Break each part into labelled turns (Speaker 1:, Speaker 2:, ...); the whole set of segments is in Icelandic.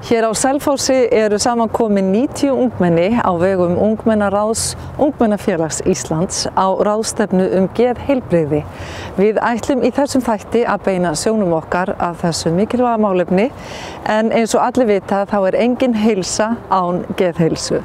Speaker 1: Hér á Selfossi eru samankomin 90 ungmenni á vegum Ungmennaráðs Ungmennafélags Íslands á ráðstefnu geðheilbrigði. Við ætlum í þessum þætti að beina sjónum okkar að þessu mikilvæga málefni en eins og allir vita þá er engin heilsa án geðheilsu.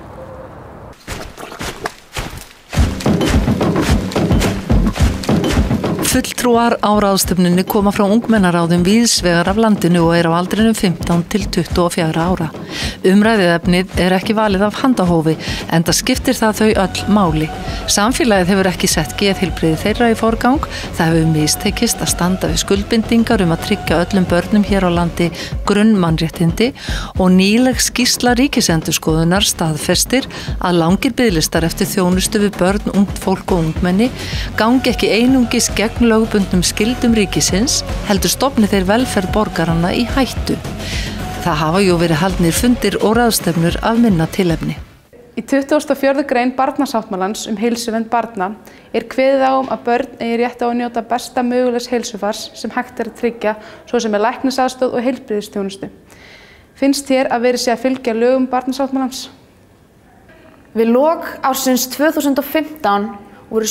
Speaker 1: Fulltrúar á ráðstefnunni koma frá ungmennaráðum víðs vegar af landinu og á aldrinum 15 til 24 ára. Umræðuefnið er ekki valið af handahófi, enda skiptir það þau öll máli. Samfélagið hefur ekki sett geðheilbrigði þeirra í forgang, það hefur mistekist að standa við skuldbindingar að tryggja öllum börnum hér á landi grunnmannréttindi og nýleg skýrsla Ríkisendurskoðunar staðfestir að langir biðlistar eftir þjónustu við börn, ungt fólk og ungmenni gangi ekki einungis gegn lögbundnum skyldum ríkisins, heldur stofni þeir velferð borgaranna í hættu. Það hafa jú verið haldnir fundir og ráðstefnur af minna tilefni.
Speaker 2: Í 24. grein Barnasáttmálans heilsuvernd barna er kveðið á að börn eigi rétt á að njóta besta mögulegs heilsufars sem hægt að tryggja, svo sem læknisaðstoð og heilbrigðisþjónustu. Finnst þér að verið sé að fylgja lögum Barnasáttmálans?
Speaker 3: Við lok ársins 2015 voru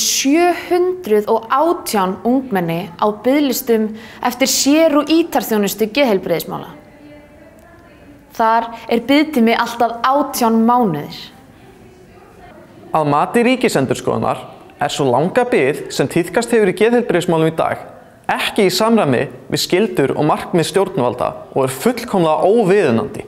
Speaker 3: 718 ungmenni á biðlistum eftir sér- og ítarþjónustu geðheilbrigðismála. Þar er biðtími alltaf 18 mánuðir.
Speaker 4: Að mati Ríkisendurskoðunar er svo langa bið sem tíðkast hefur í geðheilbrigðismálum í dag ekki í samræmi við skyldur og markmið stjórnvalda og er fullkomlega óviðunandi.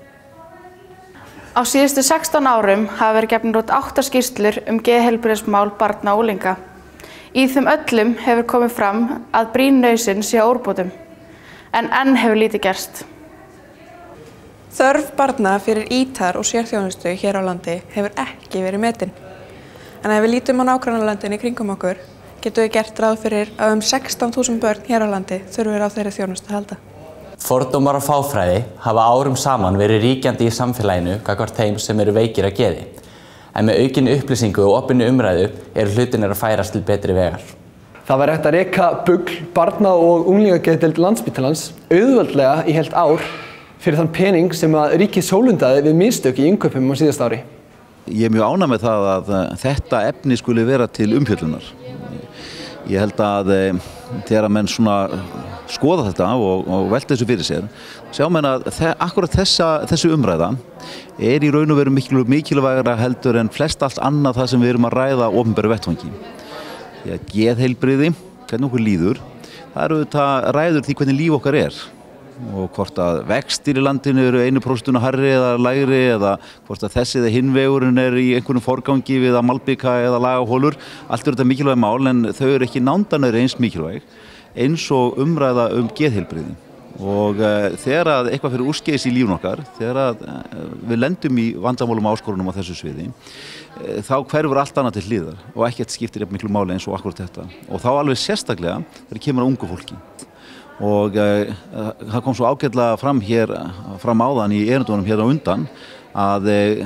Speaker 2: Á síðustu 16 árum hafa verið gefnar út 8 skýrslur geðheilbrigðismál barna og unglinga. Í þeim öllum hefur komið fram að brýn nauðsyn sé á úrbótum, en enn hefur lítið gerst.
Speaker 5: Þörf barna fyrir ítar og sérþjónustu hér á landi hefur ekki verið metin. En ef við lítum á nágrannalöndin í kringum okkur, getum við gert ráð fyrir að 16.000 börn hér á landi þurfir á þeirri þjónustu að halda.
Speaker 6: Fordómar og fáfræði hafa árum saman verið ríkjandi í samfélaginu gagnvart þeim sem eru veikir að geði. En með aukinni upplýsingu og opinni umræðu eru hlutirnir að færast til betri vegar.
Speaker 7: Það var hægt að reka BUGL, barna- og unglingageðdeild Landspítalans auðveldlega í heilt ár fyrir þann pening sem að ríkið sólundaði við mistök í innkaupum á síðasta ári.
Speaker 8: Ég er mjög ánægður með það að þetta efni skuli vera til umfjöllunar. Ég held að þegar menn skoða þetta og velta þessu fyrir sér, sjá menn að akkurat þessu umræða er í raun og veru mikilvægara heldur en flest allt annað það sem við erum að ræða á opinberu vettvangi. Því að geðheilbrigði, hvernig okkur líður, það eru auðvitað ræður því hvernig líf okkar er. Og hvort að vextir í landinu eru 1% hærri eða lægri eða hvort að þessi eða hinn vegurinn er í einhvernum forgangi við að malbika eða laga hólur, allt eru þetta mikilvæg mál en þau eru ekki nándanir eins mikilvæg eins og umræða geðheilbrigði. Og þegar að eitthvað fyrir úrskeiðis í lífun okkar, þegar að við lendum í vandamálum og áskorunum á þessu sviði, þá hverfur allt annað til hliðar og ekkert skiptir miklu máli eins og akkurat þetta. Og þá alveg sérstaklega þegar kemur að ungu fólki. Og það kom svo ágætlega fram áðan í erindunum hér á undan að,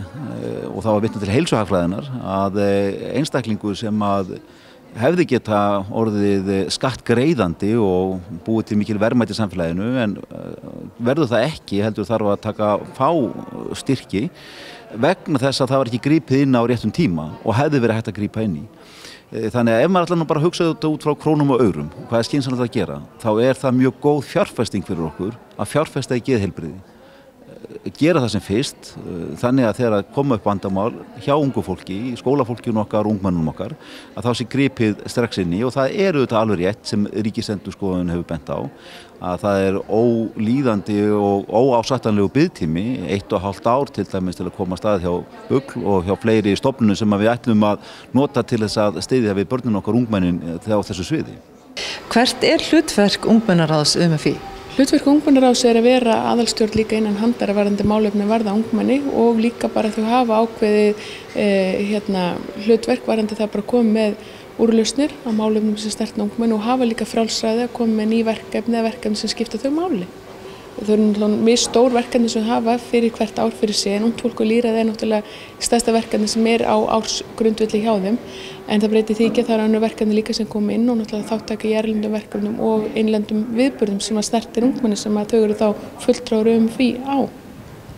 Speaker 8: og það var vitnað til heilsuhagfræðinnar, að einstaklingur sem að hefði geta orðið skattgreiðandi og búið til mikil verðmæti í samfélaginu en verður það ekki, heldur þarf að fá styrki vegna þess að það var ekki grípið inn á réttum tíma og hefði verið hægt að grípa inn í. Þannig að ef maður ætlar nú bara að hugsa þetta út frá krónum og aurum, hvað er skynsamlegt að gera, þá er það mjög góð fjárfesting fyrir okkur að fjárfesta í geðheilbrigði. Gera það sem fyrst, þannig að þegar koma upp vandamál hjá ungu fólki, skólafólkinu okkar og ungmennum okkar, að þá sé gripið strax inn í og það eru þetta alveg rétt sem Ríkisendurskoðun hefur bent á, að það er ólíðandi og óásættanlegu biðtími, 1,5 ár til dæmis til að koma að stað hjá BUGL og hjá fleiri stofnunum sem við ætlum að nota til þess að styðja við börnin okkar ungmennin á þessu sviði.
Speaker 1: Hvert er hlutverk ungmennaráðs UMFÍ?
Speaker 2: Hlutverk ungmennaráðs er að vera aðalstjórn líka innan handar varðandi málefni varða ungmenni og líka bara þau hafa ákveðið hlutverk varðandi það bara að koma með úrlausnir á málefnum sem snerta ungmenni og hafa líka frjálsræði að koma með ný verkefni eða verkefni sem skipta þau máli. Þau eru mjög stór verkefni sem hafa fyrir hvert ár fyrir sig en ungt fólk og lýðræði er náttúrulega stærsta verkefni sem er á ársgrundvelli hjá þeim en það breytir því ekki að það eru önnur verkefni líka sem koma inn og náttúrulega þáttaka í erlendum verkefnum og innlendum viðburðum sem að snertir ungmenni sem að þau eru þá fulltrúar UMFÍ á.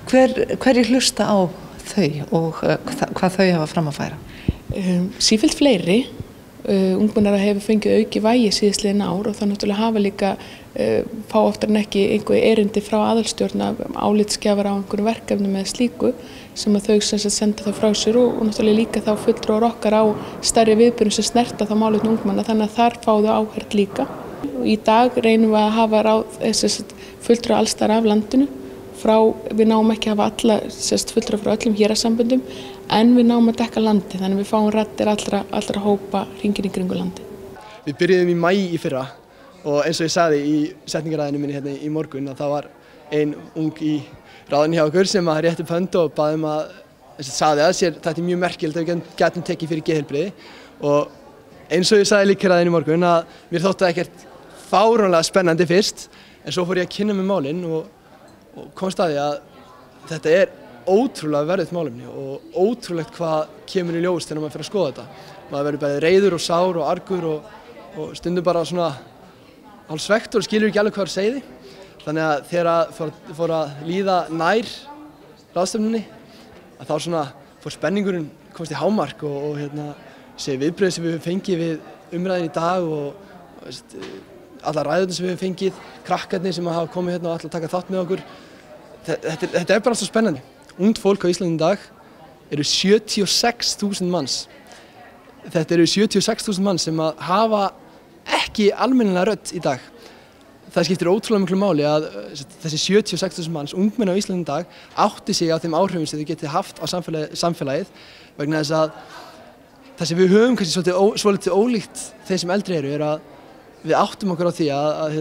Speaker 1: Hverjir hlusta á þau og hvað þau hafa fram að færa?
Speaker 2: Sífellt fleiri. Ungmennaráð hefur fengið auki vægi síðastliðin ár og það náttúrulega hafa líka fá oftar en ekki einhver erindi frá aðalstjórn af álitsgjafar á einhverjum verkefnum með slíku sem að þau sem senda það frá sér og náttúrulega líka þá fulltrúar okkar á stærri viðburðum sem snerta þá málefni ungmenna þannig að þar fá þau áheyrn líka. Í dag reynum við að hafa fulltrúar allstar af landinu við náum ekki að hafa alla fulltrúar frá öllum hérasamböndum en við náum að dekka landi þannig að við fáum raddir allra hópa hringinn í kringu landi.
Speaker 7: Við byrjuðum í maí í fyrra og eins og ég sagði í setningaræðinu minni hérna í morgun að það var ein ung í ráðinu hjá okkur sem að rétti upp hönd og baði að sagði að sér þetta mjög merkilegt að við getum tekið fyrir geðheilbrigði og eins og ég sagði líka í ráðinu í morgun að mér þótti það ekkert fáránlega spennandi fyrst en svo fór ég að kynna með málin og komst að því að þetta ótrúlega verðugt málefni og ótrúlegt hvað kemur í ljós þegar maður fer að skoða þetta. Maður verður bæði reiður og sár og argur og stundum bara svona hálfsvektur og skilur ekki alveg hvað það segði. Þannig að þegar fór að líða nær ráðstefnunni að þá svona fór spenningurinn komst í hámark og þessi viðbrögð sem við höfum fengið við umræðin í dag og alla ræðurnar sem við höfum fengið, krakkarnir sem hafa komið og ætla að taka þátt með okkur. Þetta bara svo spennandi. Ungt fólk á Íslandi í dag eru 76.000 manns. Þetta eru 76.000 manns sem að hafa ekki almennilega rödd í dag. Það skiptir ótrúlega miklu máli að þessi 76.000 manns, ungmenni á Íslandi í dag, átti sig á þeim áhrifum sem þau geti haft á samfélagið vegna þess að það sem við höfum kannski svolítið ólíkt þeim sem eldri eru að við áttum okkur á því að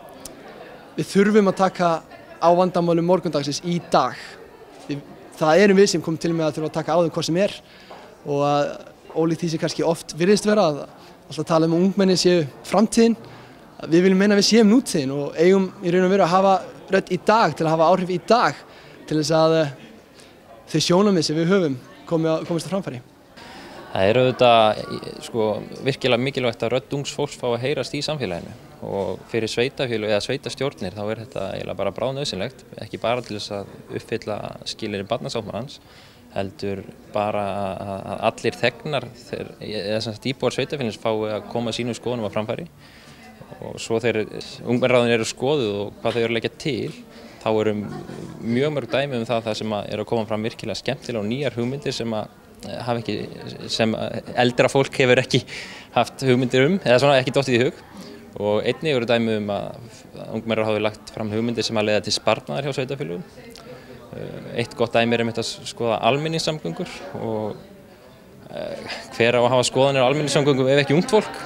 Speaker 7: við þurfum að taka á vandamálum morgundagsins í dag. Það erum við sem komum til með að þurfa að taka á þeim hvað sem og að ólíkt því sem kannski oft virðist vera að alltaf tala um að ungmenni séu framtíðin. Við viljum meina að við séum nútíðin og eigum í raun og veru að hafa rödd í dag til að hafa áhrif í dag til þess að þau sjónarmið sem við höfum komist á framfæri.
Speaker 9: Það auðvitað virkilega mikilvægt að rödd ungs fólks fá að heyrast í samfélaginu og fyrir sveitafélög eða sveitastjórnir þá þetta eiginlega bara bráðnauðsynlegt, ekki bara til þess að uppfylla skilyrði barnasáttmálans, heldur bara að allir þegnar eða íbúar sveitafélagsins fái að koma sínum skoðunum á framfæri og svo þegar ungmennaráðin eru skoðuð og hvað þau eru að leggja til þá eru mjög mörg dæmi um það sem eru að koma fram virkilega skemmtilega og nýjar hugmyndir sem eldra fólk hefur ekki haft hugmyndir eða svona ekki dottið í hug og einnig eru dæmi um að ungmennar hafi lagt fram hugmyndir sem að leiða til sparnaðar hjá sveitafélögum. Eitt gott dæmi að skoða almenningssamgöngur og hver á að hafa skoðanir á almenningssamgöngum ef ekki ungt fólk.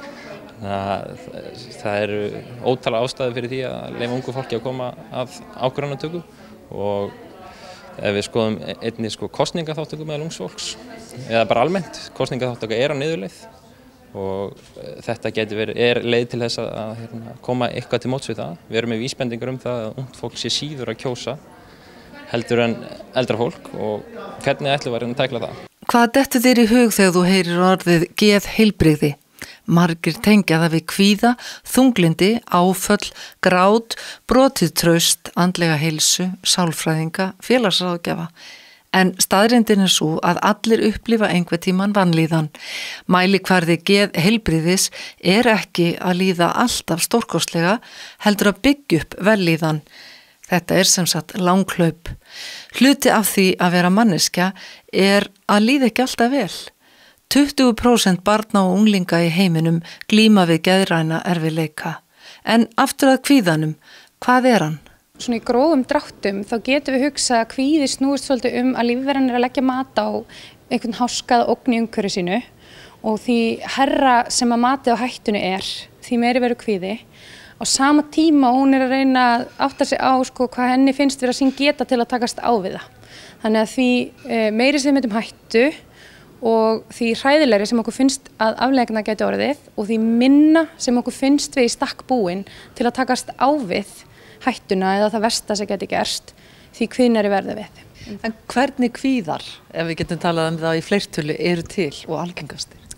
Speaker 9: Það eru ótal ástæður fyrir því að leyfa ungu fólki að koma að ákvarðanatöku og ef við skoðum einnig kosningaþátttöku meðal ungs fólks eða bara almennt, kosningaþátttöka á niðurleið og þetta leið til þess að koma eitthvað til móts við það. Við erum með vísbendingar um það að ungt fólk sé síður að kjósa heldur en eldra fólk og hvernig ætlum við að tækla það?
Speaker 1: Hvað dettur þér í hug þegar þú heyrir orðið geðheilbrigði? Margir tengja það við kvíða, þunglindi, áföll, grát, brotið traust, andlega heilsu, sálfræðinga, félagsráðgjafa. En staðreyndin svo að allir upplifa einhver tíman vanlíðan. Mælikvarði geðheilbrigðis ekki að líða alltaf stórkostlega, heldur að byggja upp vellíðan. Þetta sem sagt langhlaup. Hluti af því að vera manneskja að líða ekki alltaf vel. 20% barna og unglinga í heiminum glíma við geðræna erfiðleika. En aftur að kvíðanum, hvað hann?
Speaker 10: Svona í grófum dráttum þá getum við hugsað að kvíði snúist svolítið að lífveran að leggja mat á einhvern háskaða ógn í umhverfi sínu og því herra sem að matið á hættunni því meiri verður kvíði. Á sama tíma hún að reyna að átta sig á hvað henni finnst vera sín geta til að takast á við það. Þannig að því meiri sem við myndum hættu og því hræðilegri sem okkur finnst að afleiðingarnar gæti orðið og því minna sem okkur finnst við í stakk búin til að takast á við hættuna eða það versta sem geti gerst, því kvíðnari verður við.
Speaker 1: En hvernig kvíðar, ef við getum talað um það í fleirtölu, eru til og algengastir?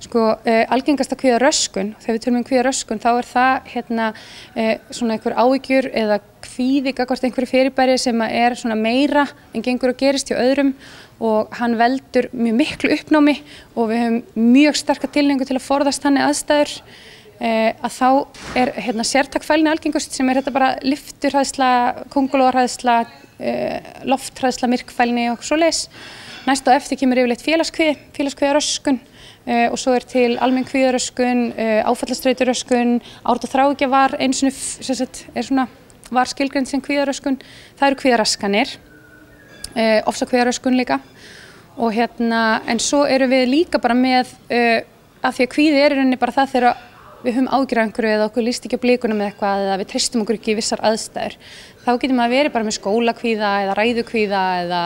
Speaker 10: Algengasta kvíðaröskun, þegar við tölum kvíðaröskun, þá það svona einhver áhyggjur eða kvíði gagnvart einhverju fyrirbæri sem svona meira en gengur og gerist hjá öðrum og hann veldur mjög miklu uppnámi og við höfum mjög sterka tilhneigingu til að forðast þannig aðstæður. Að þá sértakfælni algengust sem þetta bara lyfturhræðsla, kóngulóarhræðsla, lofthræðsla, myrkfælni og svoleiðis. Næst á eftir kemur yfirleitt félagskvíðaröskun og svo til almenn kvíðaröskun, áfallastreituröskun, árát og þráhyggja var einu sinni var skilgreind sem kvíðaröskun. Það eru kvíðaraskanir, ofsakvíðaröskun líka og en svo erum við líka bara með að því að kvíði í rauninni bara það þegar við höfum áhyggjur af einhverju eða okkur líst ekki á blikunum eða eitthvað eða við treystum okkur ekki í vissar aðstæður. Þá getum við að vera bara með skólakvíða eða ræðukvíða eða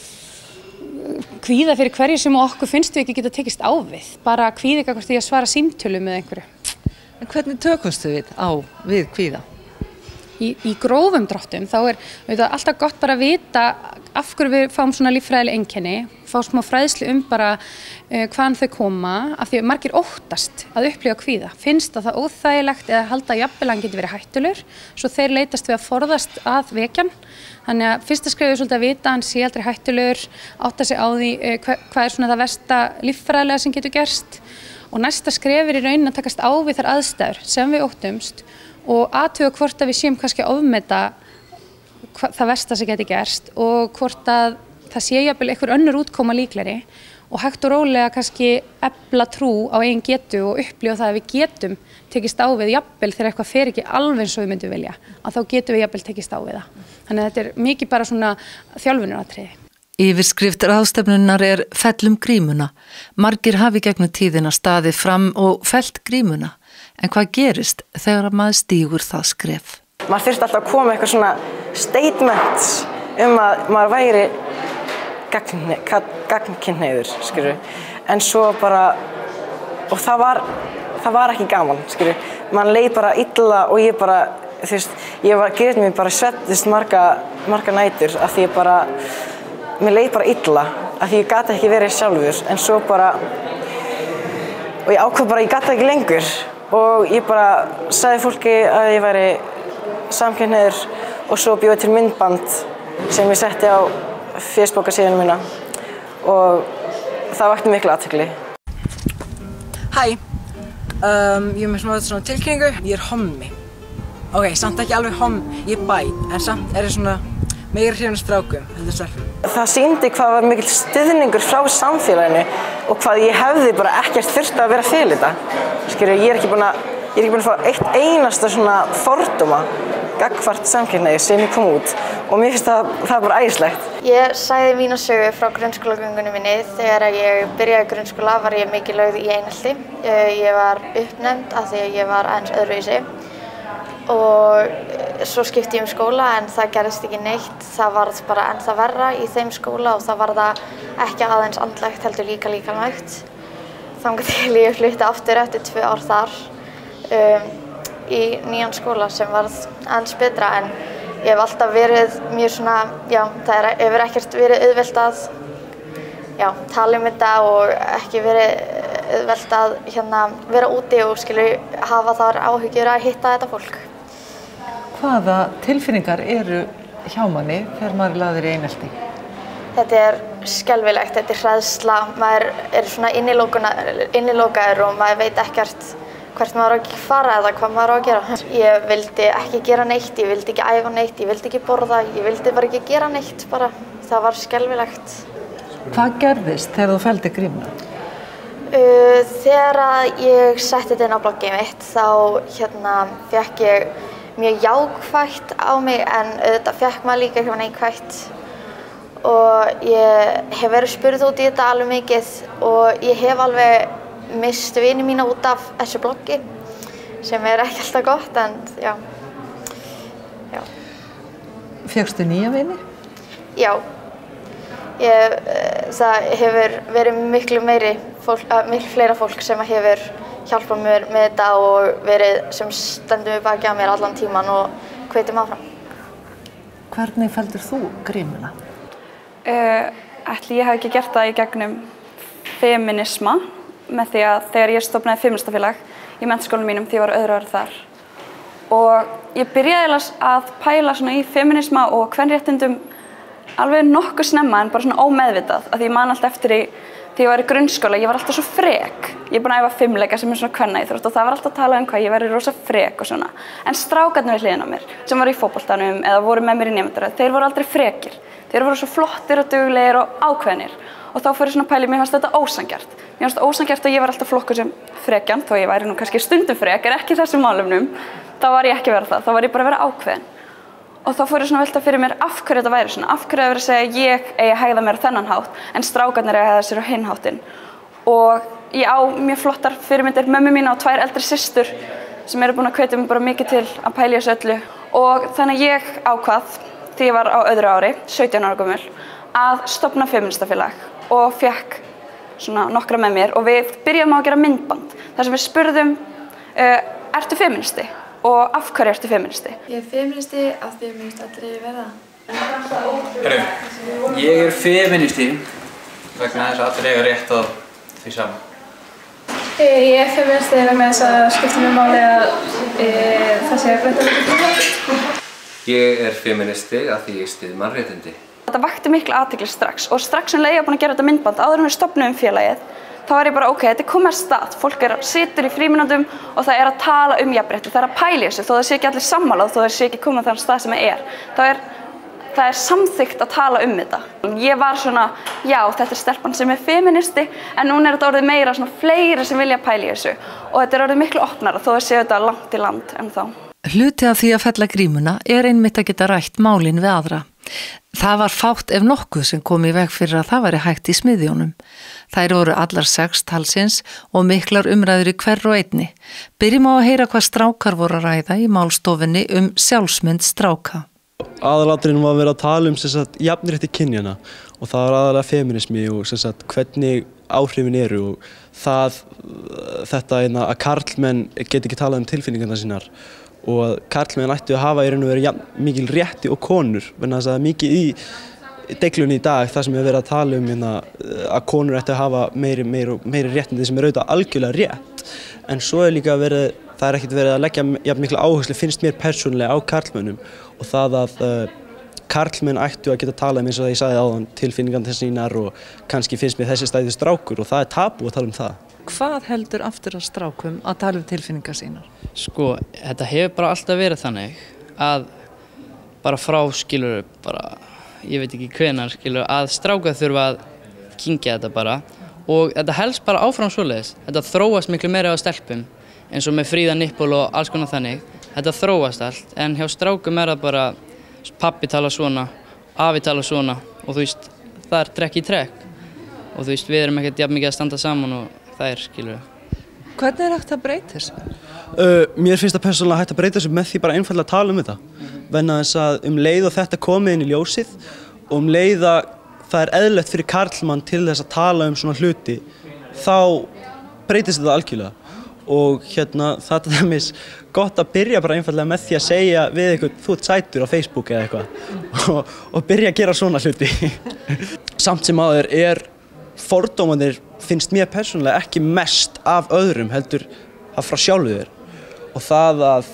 Speaker 10: kvíða fyrir hverju sem okkur finnst við ekki geta tekist á við. Bara kvíði gagnvart því að svara símtölum með einhverju.
Speaker 1: En hvernig tökumst við við kvíða?
Speaker 10: Í grófum dráttum þá alltaf gott bara að vita af hverju við fáum svona líffræðileg einkenni, fá smá fræðslu bara hvaðan þau koma, af því að margir óttast að upplifa kvíða. Finnst það óþægilegt eða halda að jafnvel hann geti verið hættulegur, svo þeir leitast við að forðast að vekjan. Þannig að fyrsta skrefið svolítið að vita að hann sé aldrei hættulegur, átta sig á því hvað svona það versta líffræðilega sem getur gerst og næsta skref í rauninni að takast á við þær aðstæður sem við óttumst og athuga hvort að við séum kannski að ofmeta það versta sem geti gerst og hvort að það sé jafnvel einhver önnur útkoma líklegri og hægt og rólega kannski efla trú á eigin getu og upplifa það að við getum tekist á við jafnvel þegar eitthvað fer ekki alveg eins og við myndum vilja, að þá getum við jafnvel tekist á við það. Þannig að þetta mikið bara svona þjálfunaratriði.
Speaker 1: Yfirskrift ráðstefnunnar fellum grímuna. Margir hafi gegnum tíðina staðið fram og fellt grímuna. En hvað gerist þegar maður stígur það skref?
Speaker 11: Maður þurfti alltaf að koma eitthvað svona statements að maður væri gagnkynhneigður, skilur. En svo bara, og það var ekki gaman, skilur. Man leið bara illa og ég bara, ég grét mig bara svettist marga nætur af því mér leið bara illa af því ég gat ekki verið sjálfur en svo bara, og ég ákvað bara ég gat ekki lengur og ég bara sagði fólki að ég væri samkynhneigður og svo bjó til myndband sem ég setti á Facebook-síðuna mína og það vakti mikla athygli.
Speaker 12: Hæ, ég með svona tilkynningu, ég hommi. Ok, samt ekki alveg ég bæ, en samt ég svona meira hrifin af strákum, heldur stelpum.
Speaker 11: Það sýndi hvað var mikill stuðningur frá samfélaginu og hvað ég hefði bara ekkert þurft að vera fyrir þetta. Skilju, ég er ekki búin að fá eitt einasta svona fordóma gagnvart samkynhneigð sem ég kom út og mér finnst það bara æðislegt.
Speaker 13: Ég sagði mína sögu frá grunnskólagöngunni minni. Þegar ég byrjaði grunnskóla var ég mikið lögð í einelti. Ég var uppnefnd af því að ég var aðeins öðruvísi og svo skipti ég skóla en það gerðist ekki neitt. Það varð bara ennþá verra í þeim skóla og það var það ekki aðeins andlegt heldur líka líkamlegt. Þangað til ég flutti aftur eftir 2 ár þar í nýjan skóla sem varð aðeins betra en ég hef alltaf verið mjög svona, það hefur ekkert verið auðvelt að tala þetta og ekki verið auðvelt að vera úti og hafa þar áhyggjur að hitta þetta fólk.
Speaker 1: Hvaða tilfinningar eru hjá manni þegar maður lagður í einelti?
Speaker 13: Þetta skelfilegt, þetta hræðsla, maður svona innilokaður og maður veit ekkert hvert maður á að fara eða hvað maður á að gera. Ég vildi ekki gera neitt, ég vildi ekki æfa neitt, ég vildi ekki borða, ég vildi bara ekki gera neitt bara. Það var skelfilegt.
Speaker 1: Hvað gerðist þegar þú felldir grímuna?
Speaker 13: Þegar ég setti þetta inn á bloggið mitt þá fékk ég mjög jákvætt á mig en auðvitað fékk maður líka eitthvað neikvætt. Og ég hef verið spurð út í þetta alveg mikið og ég hef alveg mist vini mína út af þessu bloggi sem ekki alltaf gott en já.
Speaker 1: Fékkstu nýja vini?
Speaker 13: Já. Það hefur verið miklu fleira fólk sem hefur hjálpað mér með þetta og verið sem stendur við baki á mér allan tíman og hvetur mig áfram.
Speaker 1: Hvernig felldir þú grímuna?
Speaker 14: Ætli ég hef ekki gert það í gegnum feminisma með því að þegar ég stofnaði feministafélag í menntaskólanum mínum því ég var öðru ári þar. Og ég byrjaði að pæla svona í feminisma og kvenréttindum alveg nokkuð snemma en bara svona ómeðvitað. Af því ég man alltaf eftir því ég var í grunnskóla, ég var alltaf svo frek. Ég er búin að æfa fimleika sem svona kvennaíþrótt og það var alltaf að tala hvað ég væri rosa frek og svona. En strákarnir við hliðina á mér, sem voru í fótboltanum eða voru með mér í nemendaröð, þeir voru aldrei frekir. Þeir voru svo flottir og duglegir og ákveðnir. Og þá fór ég svona að pæla, mér fannst þetta ósanngjarnt. Mér fannst ósanngjarnt að ég var alltaf flokkuð sem frekjan, þó ég væri nú kannski stundum frek, en ekki í þessum málefnum. Þá var ég ekki að vera það, þá var ég bara að vera ákveðin. Og þá fór ég svona að velta fyrir mér af hverju þetta væri svona, af hverju það verið að segja að ég eigi að hegða mér á þennan hátt, en strákarnir eigi að hegða sér á hinn háttinn. Og ég á mjög flottar fyrirmyndir, mömmu mína og 2 eldri systur sem eru búin að hvetja mig bara mikið til að pæla í þessu öllu. Og þannig ég ákvað, því ég var á öðru ári, 17 ára gömul, að stofna feministafélag og fékk svona nokkra með mér og við byrjum á að gera myndband þar sem við spurðum, ertu feministi? Og af hverju ertu feministi?
Speaker 15: Ég er feministi af því að mér finnst allir að vera
Speaker 16: það. Ég er feministi vegna þess að allir eiga rétt á því saman.
Speaker 15: Ég er feministi vegna þess að skipta mér máli að það sé að breyta hlutum.
Speaker 17: Ég er feministi af því ég styð mannréttindi.
Speaker 14: Þetta vakti mikla athygli strax og strax sem ég var búin að gera þetta myndband áður en við stofnuðum félagið. Þá var ég bara, ok, þetta er komið að stað, fólk situr í frímínútum og það að tala jafnrétti, það að pæla í þessu, þó það sé ekki allir sammála, þó það sé ekki komið á þann stað sem það er samþykkt að tala þetta. Ég var svona, já, þetta er stelpan sem er feministi, en núna er þetta orðið meira svona fleiri sem vilja pæla í þessu og þetta er orðið miklu opnara, þó það sé þetta langt í land en þá.
Speaker 1: Hluti af því að fella grímuna er einmitt að geta rætt málin við aðra. Það var fátt ef nokkuð sem kom í veg fyrir að það væri hægt í smiðjónum. Þær voru allar 6 talsins og miklar umræður í hver og einni. Byrjum á að heyra hvað strákar voru að ræða í málstofunni sjálfsmynd stráka.
Speaker 18: Aðalatriðin var að vera að tala jafnrétti kynjanna og það var aðalega feminismi og hvernig áhrifin eru og þetta að karlmenn get ekki talað tilfinningarnar sínar og að karlmenn ættu að hafa í raun og veru mikil rétti og konur vegna þess að það er mikið í deiglunni í dag þar sem við verið að tala að konur ættu að hafa meiri réttindi sem er auðvitað algjörlega rétt en svo er líka það er ekkert verið að leggja jafn mikla áherslu finnst mér persónulega á karlmönnum og það að karlmenn ættu að geta talað eins og það ég sagði áðan tilfinningarnar sínar og kannski finnst mér þessi stæði strákur og það er tabú að tala það.
Speaker 1: Hvað heldur aftur að strákum að tala tilfinningar sínar?
Speaker 19: Sko, þetta hefur bara alltaf verið þannig að bara frá skilur bara, ég veit ekki hvenar skilur að strákar þurfa að kyngja þetta bara og þetta helst bara áfram svoleiðis. Þetta þróast miklu meira á stelpum eins og með fríða nippul og alls konar þannig. Þetta þróast allt en hjá strákum er það bara pappi tala svona, afi tala svona og þú veist, það er trekk í trekk og þú veist, við erum ekkert jafn mikið að standa saman og það er, skilur við.
Speaker 1: Hvernig er hægt að breyta þessu?
Speaker 18: Mér finnst það persónulega hægt að breyta þessu með því bara einfaldlega að tala þetta. Vegna þess að leið og þetta komið inn í ljósið og leið að það er eðlilegt fyrir karlmann til þess að tala svona hluti, þá breytist þetta algjörlega. Og það er dæmis gott að byrja bara einfaldlega með því að segja við eitthvað, þú ert sætur á Facebook eða eitthvað og byrja að gera svona hluti. Samt sem áður fordómarnir finnst mér persónulega ekki mest af öðrum heldur að frá sjálfu þér og það að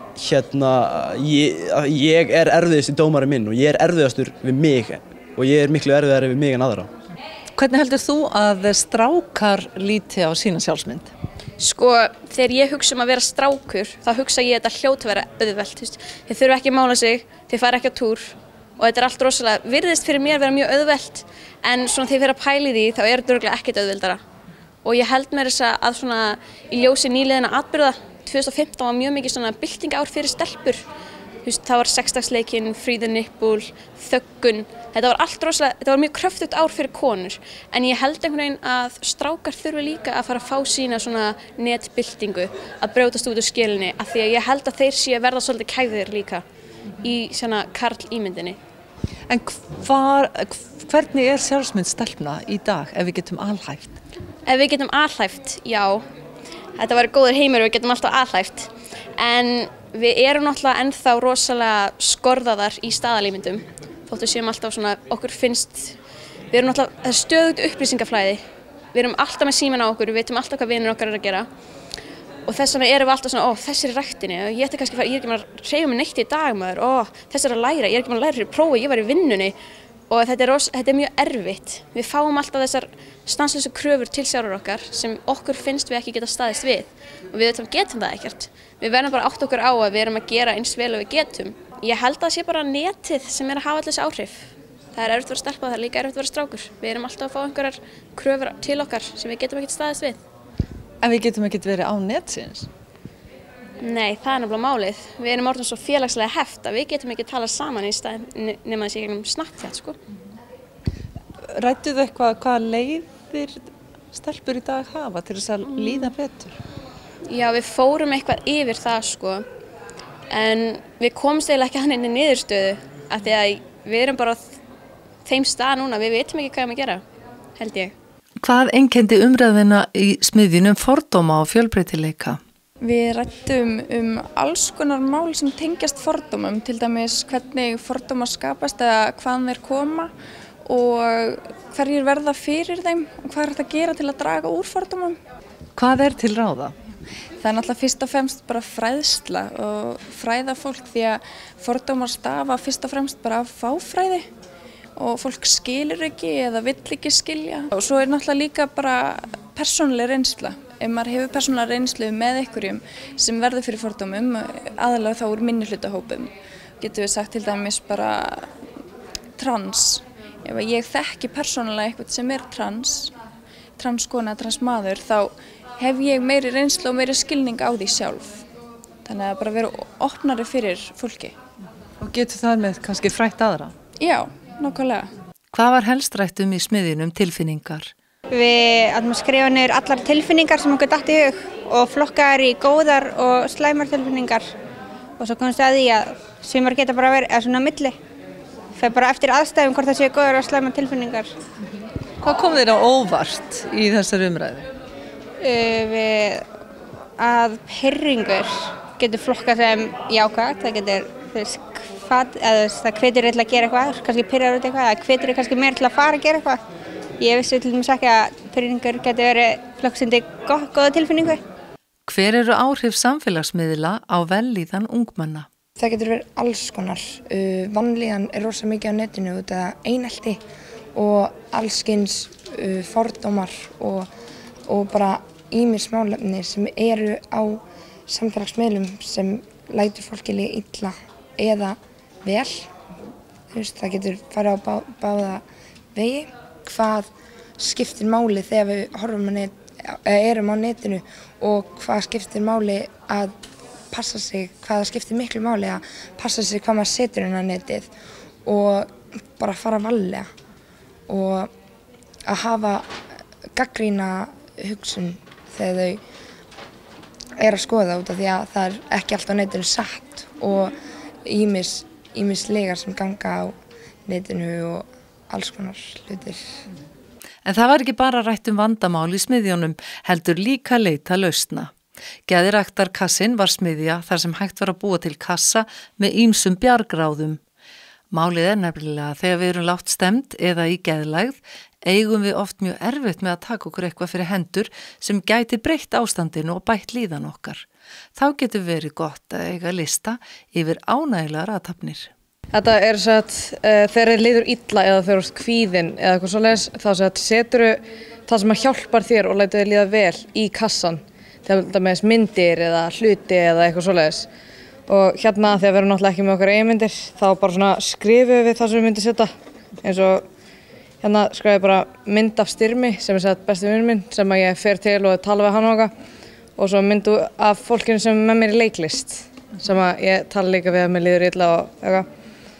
Speaker 18: ég er erfiðust í dómari minn og ég er erfiðastur við mig og ég er miklu erfiðari við mig en aðra.
Speaker 1: Hvernig heldur þú að strákar líti á sína sjálfsmynd?
Speaker 20: Sko, þegar ég hugsa að vera strákur, þá hugsa ég þetta hljóta að vera auðvelt. Þeir þurfa ekki að mála sig, þeir fara ekki á túr og þetta er allt rosalega, virðist fyrir mér vera mjög auðvelt en svona þegar ég fer að pæla í því þá er þetta örugglega ekkert auðveldara. Og ég held mér þess að svona í ljósi nýliðinna atburða 2015 var mjög mikið svona byltingaár fyrir stelpur. Það var sexdagsleikinn, fríða nippul, þöggun. Þetta var allt rosalega, þetta var mjög kröftugt ár fyrir konur. En ég held einhvern veginn að strákar þurfi líka að fara að fá sína svona netbyltingu, að brjótast út úr skelinni, af því að ég held að þeir sé að verða svolítið kæfðir líka í svona karl-ímyndinni.
Speaker 1: En hvernig er sjálfsmynd stelpna í dag ef við getum alhæft?
Speaker 20: Ef við getum alhæft, já. Þetta væri góður heimur og við getum alltaf alhæft. En við erum náttúrulega ennþá rosalega skorðaðar í staðalímyndum. Þóttu séum alltaf svona, okkur finnst, við erum náttúrulega, það er stöðugt upplýsingaflæði við erum alltaf með síman á okkur, við veitum alltaf hvað vinir okkar að gera og þess vegna erum við alltaf svona, þessi er í ræktinni, ég er ekki að hreyfa mig neitt í dag maður, þessi er að læra, ég er ekki að læra fyrir prófi, ég var í vinnunni og þetta er mjög erfitt. Við fáum alltaf þessar stanslausu kröfur til sjálfur okkar sem okkur finnst við ekki geta staðist við og við getum það ekkert. Við verðum bara átt okkur á að við erum að gera eins vel og við getum. Ég held að það sé bara netið sem er að hafa allir þessi áhrif. Það er erfitt að vera stelpa, það er líka erfitt að vera strákur. Við erum alltaf að fá einhverjar kröfur til okkar sem við getum ekkert staðist við.
Speaker 1: En við getum ekkert verið á netsins?
Speaker 20: Nei, það er nefnilega málið. Við erum orðin svo félagslega heft að við getum ekki talað saman í staðinn nema þessi gegnum Snapchat, sko.
Speaker 1: Rædduð eitthvað hvaða leiðir stelpur í dag hafa til þess að líða betur?
Speaker 20: Já, við fórum eitthvað yfir það, sko. En við komumst eiginlega ekki hann inn í niðurstöðu af því að við erum bara á þeim stað núna, við veitum ekki hvað við erum að gera, held ég. Hvað einkenndi umræðina í smiðjunum fordóma og fjölbreytileika?
Speaker 15: Við ræddum alls konar mál sem tengjast fordómum, til dæmis hvernig fordómar skapast eða hvaðan þeir koma og hverjir verða fyrir þeim og hvað er hægt að gera til að draga úr fordómum.
Speaker 1: Hvað er til ráða?
Speaker 15: Það er náttúrulega fyrst og fremst bara fræðsla og fræða fólk því að fordómar stafa fyrst og fremst bara af fáfræði og fólk skilur ekki eða vill ekki skilja. Og svo er náttúrulega líka bara persónuleg reynsla. Ef maður hefur persónulega reynslu með einhverjum sem verður fyrir fordómum, aðalega þá úr minnihlutahópum, getum við sagt til dæmis bara trans. Ef ég þekki persónulega eitthvað sem er transkona, transmaður, þá hef ég meiri reynslu og meiri skilning á því sjálf. Þannig að bara vera opnari fyrir fólki.
Speaker 1: Og getur það með kannski frætt aðra?
Speaker 15: Já, nákvæmlega.
Speaker 1: Hvað var helst rætt í smiðjunum tilfinningar?
Speaker 21: Við ætlum að skrifa niður allar tilfinningar sem okkur datt í hug og flokka þær í góðar og slæmar tilfinningar og svo komst að því að sumar geta bara verið svona á milli. Það er bara eftir aðstæðum hvort það séu góðar og slæmar tilfinningar.
Speaker 1: Hvað kom þér á óvart í þessari umræðu?
Speaker 21: Að pirringur getur flokkað sem jákvætt, það getur það hvetur til að gera eitthvað, kannski pirrar út eitthvað, eða hvetur kannski meira til að fara að gera eitthvað. Ég vissi til dæmis ekki að pirringur getur verið flokksindi góða tilfinningu.
Speaker 1: Hver eru áhrif samfélagsmiðla á vellíðan ungmenna?
Speaker 22: Það getur verið alls konar. Vanlíðan er rosa mikið á netinu út af einelti og allskyns fordómar og bara ýmis málefni sem eru á samfélagsmiðlum sem lætur fólki líða illa eða vel. Það getur farið á báða vegi. Hvað skiptir máli þegar við erum á netinu og hvað skiptir máli að passa sig, hvað skiptir miklu máli að passa sig hvað maður setur inn á netið og bara fara varlega og að hafa gagnrýna hugsun þegar þau eru að skoða út af því að það er ekki allt á netinu satt og ýmis legar sem ganga á netinu og alls konar hlutir.
Speaker 1: En það var ekki bara rætt vandamál í smiðjunum, heldur líka leita lausna. Geðræktarkassin var smiðja þar sem hægt var að búa til kassa með ýmsum bjargráðum. Málið er nefnilega þegar við erum lágt stemd eða í geðlægð, eigum við oft mjög erfitt með að taka okkur eitthvað fyrir hendur sem gæti breytt ástandinu og bætt líðan okkar. Þá getur verið gott að eiga lista yfir ánægilegar athafnir.
Speaker 23: Þetta er þegar þið líður illa eða þegar þú ert kvíðin eða eitthvað svoleiðis, þá setur það sem hjálpar þér og lætur þig líða vel í kassan. Til dæmis myndir eða hluti eða eitthvað svoleiðis. Og hérna þegar við erum náttúrulega ekki með okkar eiginmyndir, þá bara skrifum við það sem við myndum setja. Eins og hérna skrifa ég bara mynd af Styrmi sem er besti vinur minn sem ég fer til og tala við hann og eitthvað. Og svo myndu af fólkinu sem er með mér í leiklist sem ég tala líka við að mér líður illa og eitthvað.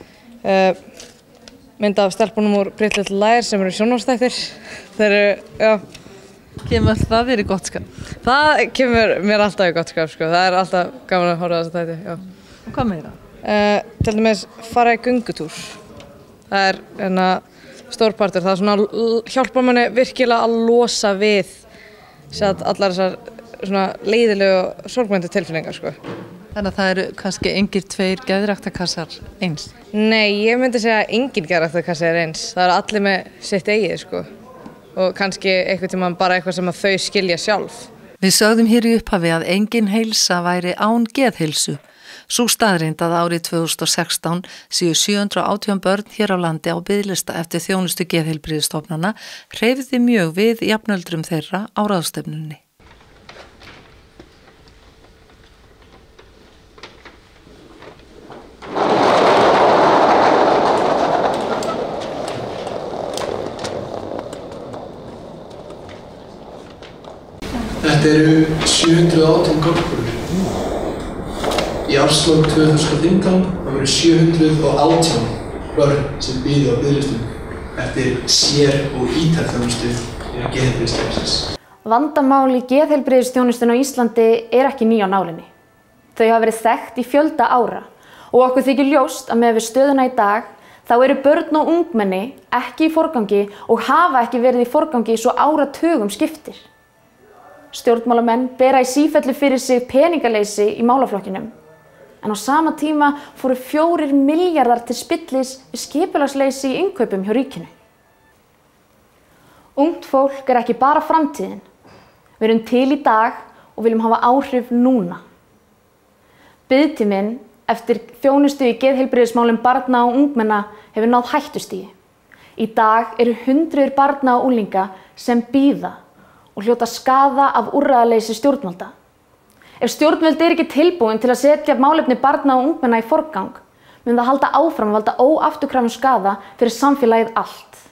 Speaker 23: Mynd af stelpunum úr Pretty Little Liars sem eru sjónvarpsþættir. Þeir eru,
Speaker 1: Kemur það þér í gott skap?
Speaker 23: Það kemur mér alltaf í gott skap, sko. Það er alltaf gaman að horfa á þessa þætti, já.
Speaker 1: Og hvað meira?
Speaker 23: Til dæmis fara í göngutúr. Það er stórpartur. Það hjálpar manni virkilega að losa við allar þessar leiðilegu og sorgmæntu tilfinningar, sko.
Speaker 1: Þannig að það eru kannski engir tveir geðræktarkassar eins?
Speaker 23: Nei, ég myndi segja að engin geðræktarkassi er eins. Það eru allir með sitt eigið, sko. og kannski einhvern tímann bara eitthvað sem að þau skilja sjálf.
Speaker 1: Við sögðum hér í upphafi að engin heilsa væri án geðheilsu. Sú staðreynd að árið 2016 séu 718 börn hér á landi á biðlista eftir þjónustu geðheilbrigðisstofnana hreyfði mjög við jafnöldrum þeirra á ráðstefnunni.
Speaker 7: Þetta eru 718 gangkonur. Í árslok 2015 voru 718 börn sem biðu á biðlistum eftir sér- og ítarþjónustu í geðheilbrigðiskerfisins.
Speaker 3: Vandamál í geðheilbrigðisþjónustuna á Íslandi ekki ný á nálinni. Þau hafa verið þekkt í fjölda ára og okkur þykir ljóst að með við stöðuna í dag þá eru börn og ungmenni ekki í forgangi og hafa ekki verið í forgangi svo áratugum skiptir. Stjórnmálamenn bera í sífellu fyrir sig peningaleysi í málaflokkinum. En á sama tíma fóru 4 milljarðar til spillis við skipulagsleysi í innkaupum hjá ríkinu. Ungt fólk ekki bara framtíðin. Við erum til í dag og viljum hafa áhrif núna. Biðtíminn eftir þjónustu í geðheilbrigðismálum barna og ungmenna hefur náð hættustigi. Í dag eru hundruðir barna og unglinga sem bíða og hljóta skaða af úrræðaleysi stjórnvalda. Ef stjórnvöld ekki tilbúin til að setja málefni barna og ungmenna í forgang, mun það halda áfram að valda óafturkræfum skaða fyrir samfélagið allt.